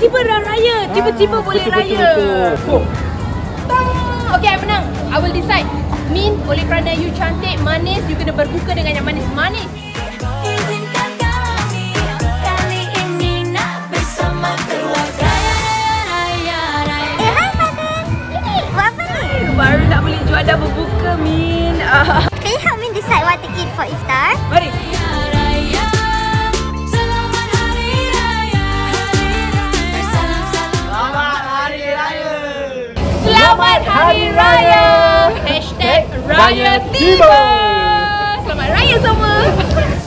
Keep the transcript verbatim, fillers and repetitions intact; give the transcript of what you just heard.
tiba-tiba dah raya. Tiba-tiba boleh raya. Okay, I menang. I will decide. Min, oleh kerana you cantik, manis, you kena berbuka dengan yang manis-manis. Izinkan kami kali ini nak bersama keluarga. Raya, raya. Eh, hai Fatin. Ini, buat apa ni? Baru nak beli juada berbuka, Min. Ah. Can you help me decide what to eat for iftar? Mari. Raya, selamat hari raya. Bersalam-salam. Selamat Hari Raya. Selamat Hari Raya. Hashtag Raya Tiba. Selamat Raya semua.